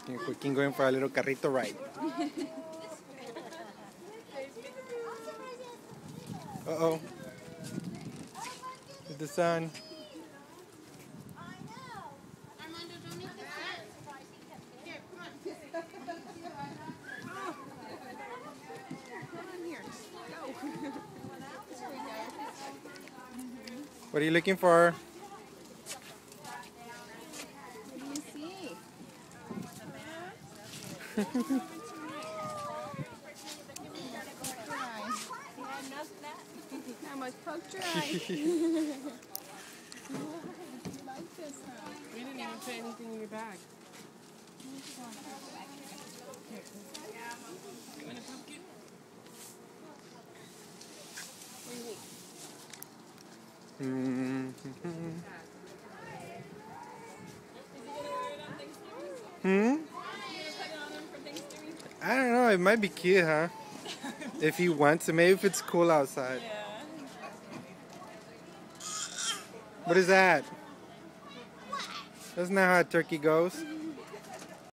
Joaquin going for a little carrito ride. Uh-oh. It's the sun. What are you looking for? What do you see? How much poke dry? You like this, huh? We didn't even put anything in your bag. You want a pumpkin? I don't know. It might be cute, huh? If he wants to. Maybe if it's cool outside. Yeah. What is that? That's not how a turkey goes.